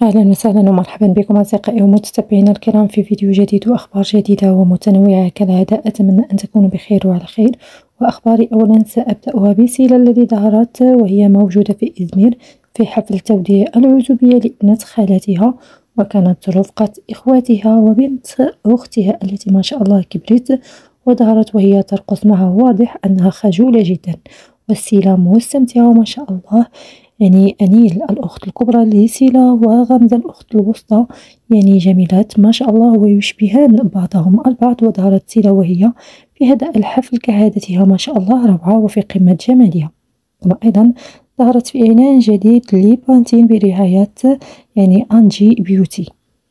أهلا وسهلا ومرحبا بكم أصدقائي ومتتبعينا الكرام في فيديو جديد وأخبار جديدة ومتنوعة كالعادة. أتمنى أن تكونوا بخير وعلى خير. وأخباري أولا سأبدأها بسيلة التي ظهرت وهي موجودة في إزمير في حفل توديع العزوبية لابنة خالتها، وكانت رفقة إخواتها وبنت أختها التي ما شاء الله كبرت، وظهرت وهي ترقص معها. واضح أنها خجولة جدا، والسيلة مستمتعة وما شاء الله. يعني أنيل الأخت الكبرى لسيلا وغمزة الأخت الوسطى يعني جميلات ما شاء الله ويشبهان بعضهم البعض. وظهرت سيلا وهي في هذا الحفل كعادتها ما شاء الله روعة وفي قمة جمالها. وأيضا ظهرت في إعلان جديد لبانتين برعاية يعني أنجي بيوتي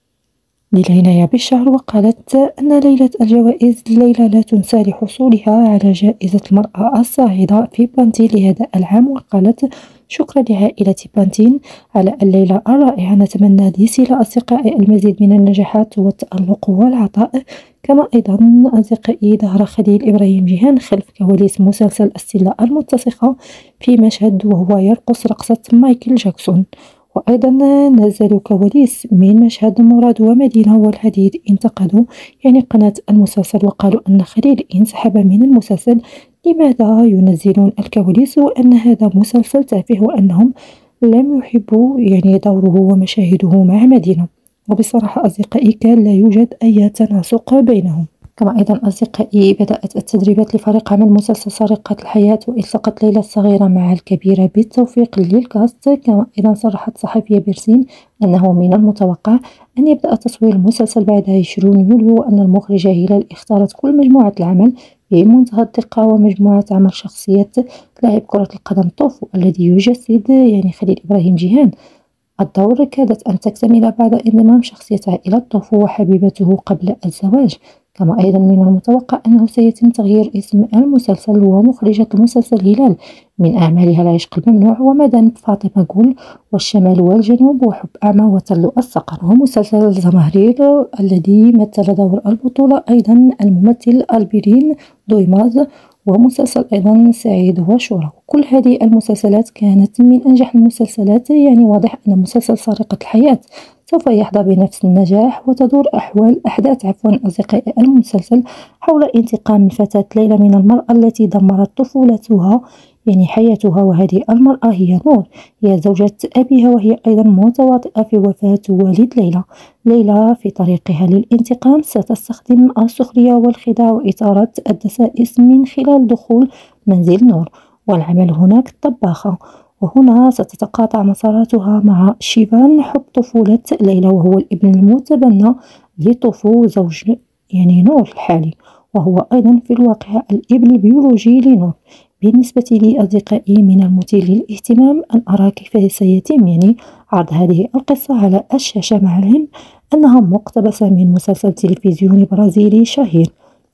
للعناية بالشعر، وقالت أن ليلة الجوائز ليلة لا تنسى لحصولها على جائزة المرأة الصاعدة في بانتين لهذا العام. وقالت شكرا لعائلة بانتين على الليلة الرائعة، نتمنى لسيلا أصدقائي المزيد من النجاحات والتألق والعطاء. كما أيضا أصدقائي ظهر خليل إبراهيم جيهان خلف كواليس مسلسل السلة المتسخة في مشهد وهو يرقص رقصة مايكل جاكسون. وأيضا نزلوا كواليس من مشهد مراد ومدينة والحديد انتقدوا يعني قناة المسلسل، وقالوا أن خليل انسحب من المسلسل. لماذا ينزلون الكواليس وأن هذا مسلسل تافه وأنهم لم يحبوا يعني دوره ومشاهده مع مدينة؟ وبصراحة أصدقائي كان لا يوجد أي تناسق بينهم. كما أيضا أصدقائي بدأت التدريبات لفريق عمل مسلسل سارقة الحياة، والتقت ليلى الصغيرة مع الكبيرة بالتوفيق للكاست. كما أيضا صرحت صحفية بيرسين أنه من المتوقع أن يبدأ تصوير المسلسل بعد 20 يوليو، وأن المخرجة هلال اختارت كل مجموعة العمل بمنتهى الدقة، ومجموعة عمل شخصية لاعب كرة القدم طوفو الذي يجسد يعني خليل إبراهيم جيهان الدور كادت أن تكتمل بعد انضمام شخصية عائلة طوفو وحبيبته قبل الزواج. كما أيضا من المتوقع أنه سيتم تغيير اسم المسلسل، ومخرجة المسلسل هلال من أعمالها العشق الممنوع ومدن فاطمة قول والشمال والجنوب وحب أعمى وتل الصقر. ومسلسل زمهرير الذي مثل دور البطولة أيضا الممثل البيرين دويماز، ومسلسل أيضا سعيد وشورى. كل هذه المسلسلات كانت من أنجح المسلسلات. يعني واضح أن مسلسل سارقة الحياة سوف يحظى بنفس النجاح، وتدور أحداث أصدقائي المسلسل حول انتقام الفتاة ليلى من المرأة التي دمرت طفولتها يعني حياتها. وهذه المرأة هي نور، هي زوجة أبيها، وهي أيضا متواطئة في وفاة والد ليلى. ليلى في طريقها للانتقام ستستخدم السخرية والخداع وإثارة الدسائس من خلال دخول منزل نور والعمل هناك طباخة. وهنا ستتقاطع مساراتها مع شيفان حب طفولة ليلى، وهو الابن المتبنى لطوفو زوج يعني نور الحالي، وهو أيضا في الواقع الابن البيولوجي لنور. بالنسبة لي أصدقائي من المثير للاهتمام أن أرى كيف سيتم يعني عرض هذه القصة على الشاشة، مع العلم أنها مقتبسة من مسلسل تلفزيوني برازيلي شهير.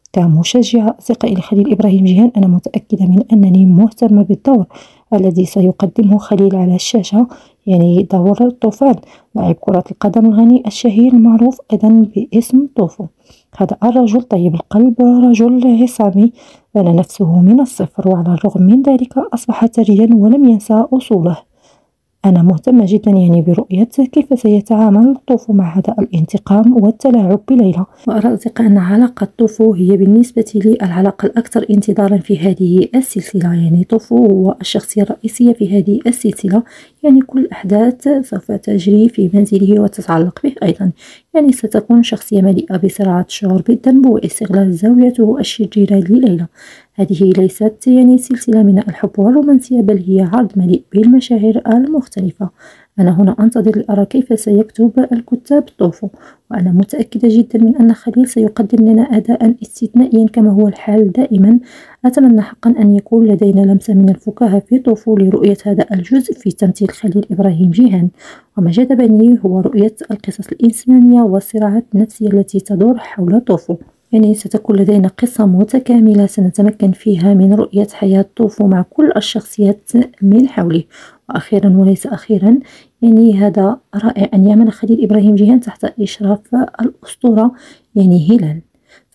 كمشجعة أصدقائي لخليل إبراهيم جيهان، أنا متأكدة من أنني مهتمة بالدور الذي سيقدمه خليل على الشاشة، يعني دور الطوفان لاعب كرة القدم الغني الشهير المعروف أيضا باسم طوفو. هذا الرجل طيب القلب، رجل عصامي بنى نفسه من الصفر، وعلى الرغم من ذلك أصبح ثريا ولم ينسى أصوله. أنا مهتمة جدا يعني برؤية كيف سيتعامل طوفو مع هذا الانتقام والتلاعب بليلى. وأرى أصدقائي أن علاقة طوفو هي بالنسبة لي العلاقة الأكثر انتظارا في هذه السلسلة. يعني طوفو هو الشخصية الرئيسية في هذه السلسلة، يعني كل الأحداث سوف تجري في منزله وتتعلق به أيضا. يعني ستكون شخصية مليئة بصراعات الشعور بالذنب واستغلال زوجته الشريرة لليلى. هذه ليست يعني سلسلة من الحب والرومانسية، بل هي عرض مليء بالمشاعر المختلفة. أنا هنا أنتظر لأرى كيف سيكتب الكتاب طوفو، وأنا متأكدة جدا من أن خليل سيقدم لنا أداء استثنائيا كما هو الحال دائما. أتمنى حقا أن يكون لدينا لمسة من الفكاهة في طوفو لرؤية هذا الجزء في تمثيل خليل إبراهيم جيهان. وما جذبني هو رؤية القصص الإنسانية والصراعات النفسية التي تدور حول طوفو. يعني ستكون لدينا قصة متكاملة سنتمكن فيها من رؤية حياة طوفو مع كل الشخصيات من حوله. وأخيرا وليس أخيرا، يعني هذا رائع أن يعمل خليل إبراهيم جيهان تحت إشراف الأسطورة يعني هلال.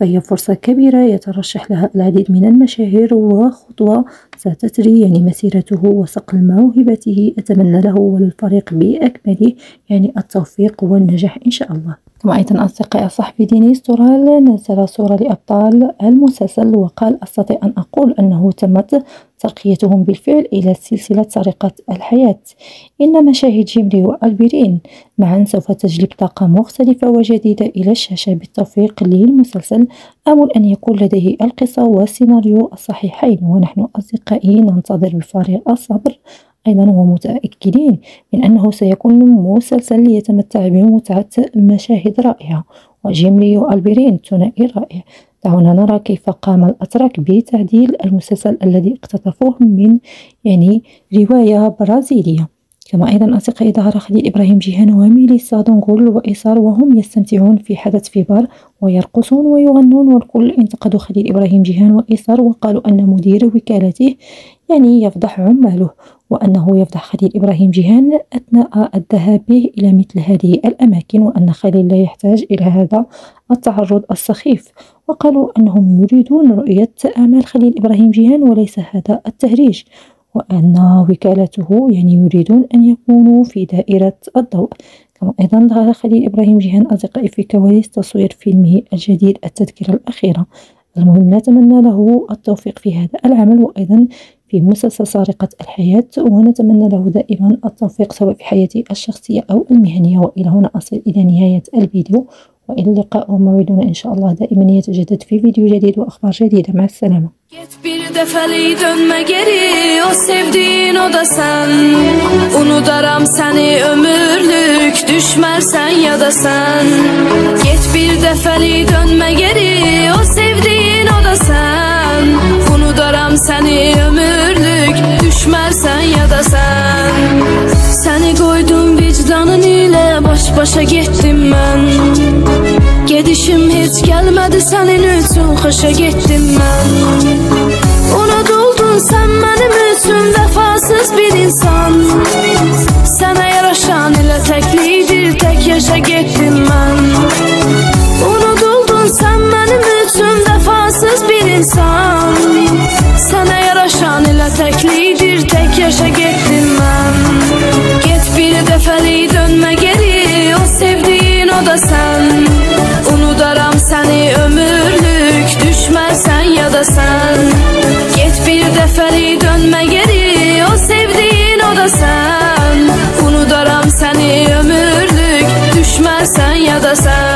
فهي فرصة كبيرة يترشح لها العديد من المشاهير، وخطوة ستثري مسيرته وصقل موهبته. أتمنى له وللفريق بأكمله التوفيق والنجاح إن شاء الله. ثم أيضا أصدقائي صاحبي دينيس تورال نزل صورة لأبطال المسلسل وقال: أستطيع أن أقول أنه تمت ترقيتهم بالفعل إلى سلسلة سرقة الحياة. إن مشاهد جيمري وألبيرين معا سوف تجلب طاقة مختلفة وجديدة إلى الشاشة. بالتوفيق للمسلسل، آمل أن يكون لديه القصة والسيناريو الصحيحين، ونحن أصدقائي ننتظر بفارغ الصبر أيضا ومتأكدين من أنه سيكون مسلسل يتمتع بمتعة مشاهد رائعة وجيمري وألبيرين ثنائي رائع. دعونا نرى كيف قام الأتراك بتعديل المسلسل الذي اقتطفوه من رواية برازيلية. كما أيضا أصدقائي ظهر خليل إبراهيم جيهان وميليسا دونغول وإيصار وهم يستمتعون في حدث في بار ويرقصون ويغنون، والكل انتقدوا خليل إبراهيم جيهان وإيصار وقالوا أن مدير وكالته يفضح عماله، وأنه يفضح خليل إبراهيم جيهان أثناء الذهاب به إلى مثل هذه الأماكن، وأن خليل لا يحتاج إلى هذا التعرض السخيف. وقالوا أنهم يريدون رؤية أعمال خليل إبراهيم جيهان وليس هذا التهريج، وأن وكالته يريدون أن يكونوا في دائرة الضوء. كما أيضا ظهر خليل إبراهيم جيهان أصدقائي في كواليس تصوير فيلمه الجديد التذكرة الأخيرة. المهم نتمنى له التوفيق في هذا العمل وأيضا في مسلسل سارقة الحياة، ونتمنى له دائما التوفيق سواء في حياته الشخصية أو المهنية. وإلى هنا أصل إلى نهاية الفيديو، وإلى اللقاء وموعدنا إن شاء الله دائما يتجدد في فيديو جديد وأخبار جديدة. مع السلامة. Get bir dəfəlik dönmə geri, o sevdiğin o da sen. Unudaram səni ömürlük, düşmərsən ya da sen. Get bir dəfəlik dönmə geri, o sevdiğin o da sen. Unudaram səni ömürlük, düşmərsən ya da sen. Səni qoydum vicdanın ilə, baş başa getdim mən. Gedişim heç gəlmədi sənin üçün, xoşa getdim mən. Unutuldun sen benim üçün, vəfasız bir insan. Sənə yaraşan elə təklidir, tək yaşa getdim mən. Unutuldun sen benim üçün, vəfasız bir insan. Sənə yaraşan elə təklidir, tək yaşa getdim mən. Get bir dəfəlik dönmə geri, o sevdiğin o da sen. Unudaram səni ömürlük, düşmərsən ya da sen. Get bir dəfəlik dönmə geri, o sevdiğin o da sen. Unudaram səni ömürlük, düşmərsən ya da sen.